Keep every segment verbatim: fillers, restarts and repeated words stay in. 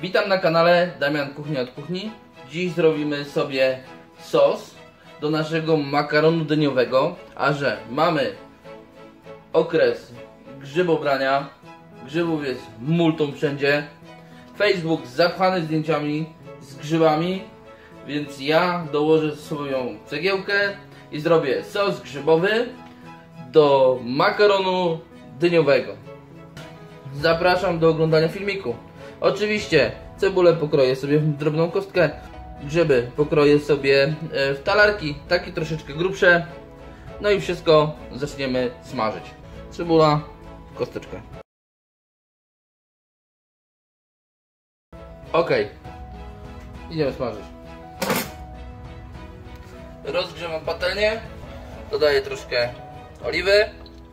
Witam na kanale Damian Kuchnia od Kuchni. Dziś zrobimy sobie sos do naszego makaronu dyniowego. A że mamy okres grzybobrania, grzybów jest multum wszędzie, Facebook zapchany zdjęciami z grzybami, więc ja dołożę swoją cegiełkę i zrobię sos grzybowy do makaronu dyniowego. Zapraszam do oglądania filmiku. Oczywiście cebulę pokroję sobie w drobną kostkę, grzyby pokroję sobie w talarki, takie troszeczkę grubsze. No i wszystko zaczniemy smażyć. Cebula, kosteczkę. Ok, idziemy smażyć. Rozgrzewam patelnię, dodaję troszkę oliwy.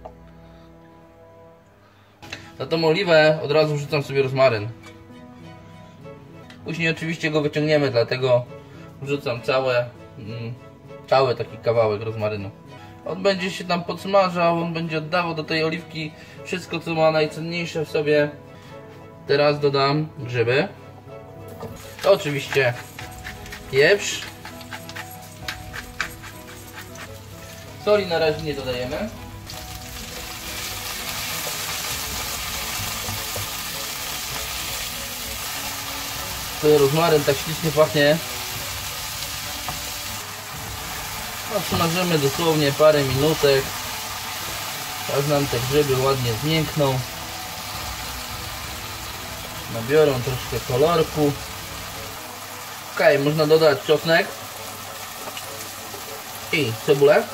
Na tą oliwę od razu wrzucam sobie rozmaryn. Później oczywiście go wyciągniemy, dlatego wrzucam całe, mm, cały taki kawałek rozmarynu. On będzie się tam podsmażał, on będzie oddawał do tej oliwki wszystko, co ma najcenniejsze w sobie. Teraz dodam grzyby. To oczywiście pieprz. Soli na razie nie dodajemy. Ten rozmaryn tak ślicznie pachnie. No, smażymy dosłownie parę minutek, aż nam te grzyby ładnie zmiękną, nabiorą troszkę kolorku. Ok, można dodać czosnek i cebulę.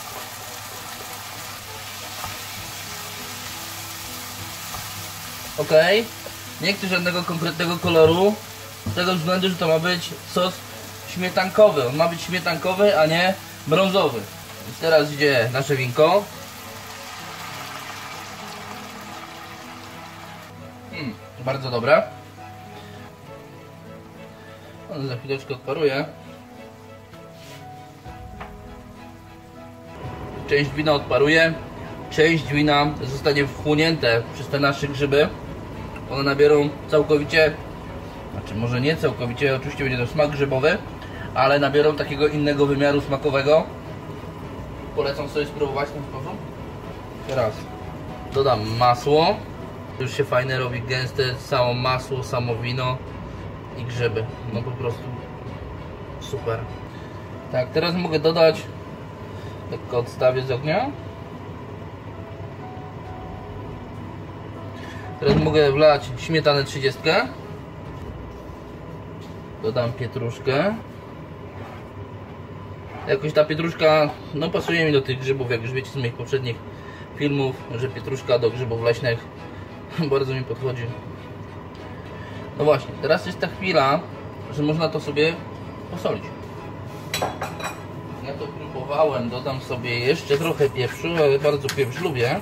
Ok, nie chcę żadnego konkretnego koloru, z tego względu, że to ma być sos śmietankowy. On ma być śmietankowy, a nie brązowy. Więc teraz idzie nasze winko. Hmm, bardzo dobre. On za chwileczkę odparuje. Część wina odparuje. Część wina zostanie wchłonięte przez te nasze grzyby. One nabiorą całkowicie, znaczy może nie całkowicie, oczywiście będzie to smak grzybowy, ale nabiorą takiego innego wymiaru smakowego. Polecam sobie spróbować w ten sposób. Teraz dodam masło. Już się fajnie robi, gęste, samo masło, samo wino i grzyby. No po prostu super. Tak, teraz mogę dodać, lekko odstawię z ognia. Teraz mogę wlać śmietanę trzydzieści. Dodam pietruszkę. Jakoś ta pietruszka, no pasuje mi do tych grzybów, jak już wiecie z moich poprzednich filmów, że pietruszka do grzybów leśnych bardzo mi podchodzi. No właśnie, teraz jest ta chwila, że można to sobie posolić. Ja to próbowałem, dodam sobie jeszcze trochę pieprzu, ale bardzo pieprz lubię.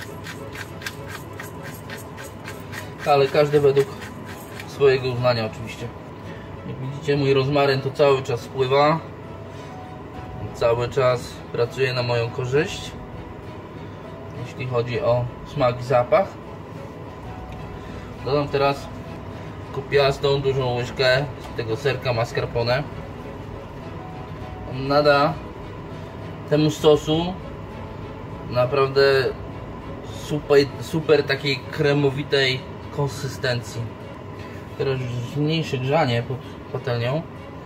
Ale każdy według swojego uznania oczywiście. Jak widzicie, mój rozmaryn to cały czas wpływa. Cały czas pracuje na moją korzyść, jeśli chodzi o smak i zapach. Dodam teraz kupiastą dużą łyżkę tego serka mascarpone. On nada temu sosu naprawdę super, super takiej kremowitej konsystencji. Teraz już zmniejszy grzanie pod patelnią.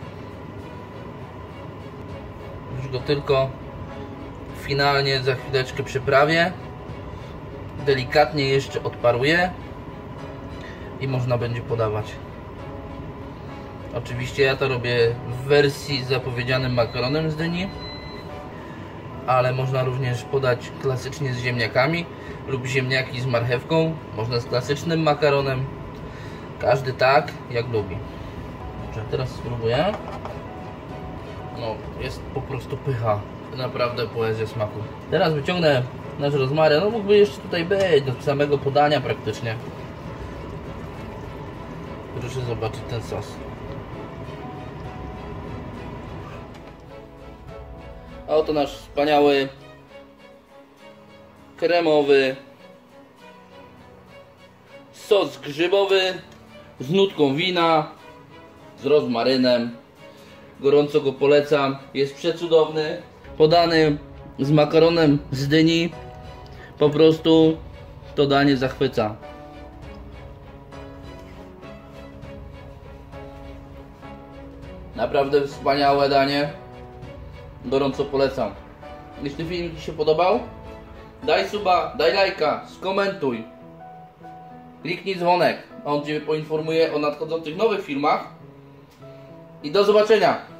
Już go tylko finalnie za chwileczkę przyprawię. Delikatnie jeszcze odparuję i można będzie podawać. Oczywiście ja to robię w wersji z zapowiedzianym makaronem z dyni, ale można również podać klasycznie z ziemniakami lub ziemniaki z marchewką. Można z klasycznym makaronem. Każdy tak, jak lubi. Dobrze, teraz spróbuję. No, jest po prostu pycha. Naprawdę poezja smaku. Teraz wyciągnę nasz rozmaryn. No mógłby jeszcze tutaj być do samego podania praktycznie. Proszę zobaczyć ten sos. A oto nasz wspaniały kremowy sos grzybowy z nutką wina, z rozmarynem. Gorąco go polecam. Jest przecudowny. Podany z makaronem z dyni. Po prostu to danie zachwyca. Naprawdę wspaniałe danie. Gorąco polecam. Jeśli film Ci się podobał, daj suba, daj lajka, skomentuj. Kliknij dzwonek, on Cię poinformuje o nadchodzących nowych filmach. I do zobaczenia!